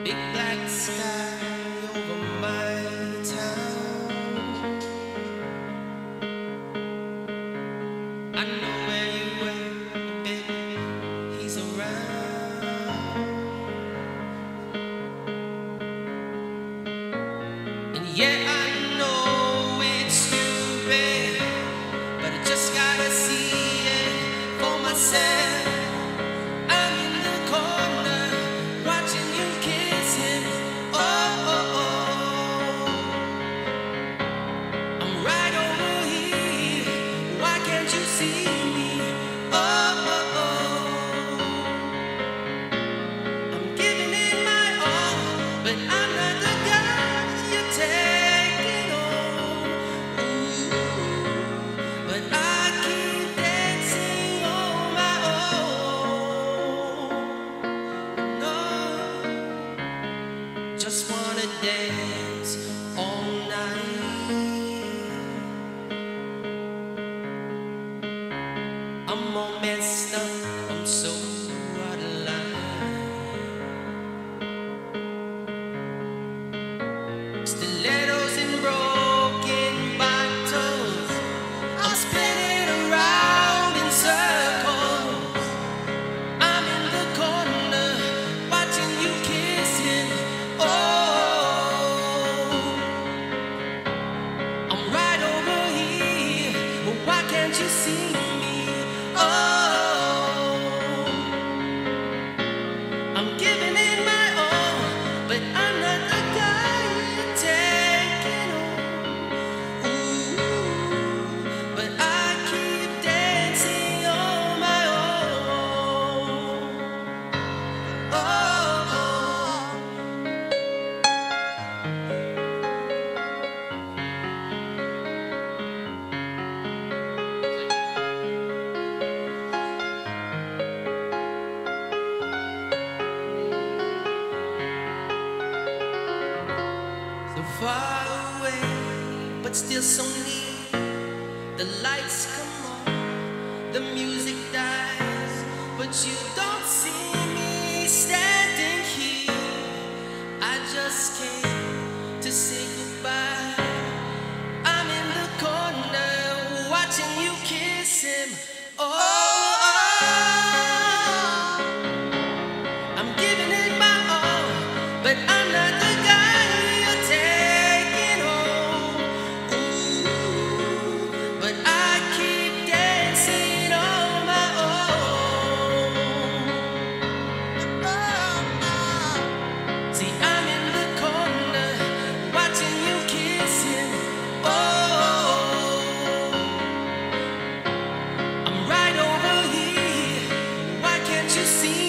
Big black sky over my town. I know where you at, baby, he's around. And yeah, I know it's stupid, but I just gotta see it for myself. I'm in the corner watching you kiss him. Oh, oh, oh. I'm right over here. Why can't you see me? Oh, oh, oh. I'm giving it my all, but I'm not the guy you're taking home. Ooh, but I keep dancing on my own. No, just wanna dance all night. I'm all messed up, I'm so out of line. Stilettos and broken bottles, I'm spinning around in circles. I'm in the corner watching you kiss him. Oh, I'm right over here. Well, why can't you see me? Oh, I'm giving it my all, but I'm not the guy you're taking home. Ooh, but I keep dancing on my own. Oh, oh. So far away, but still so near. The lights come on, the music dies, but you don't see me standing here. I just came to say goodbye. I'm in the corner watching you kiss him. Oh, I'm giving it my all, but I'm not the guy you're taking home. Ooh, but I keep dancing on my own. See, I'm in the corner watching you kiss him. Oh, I'm right over here. Why can't you see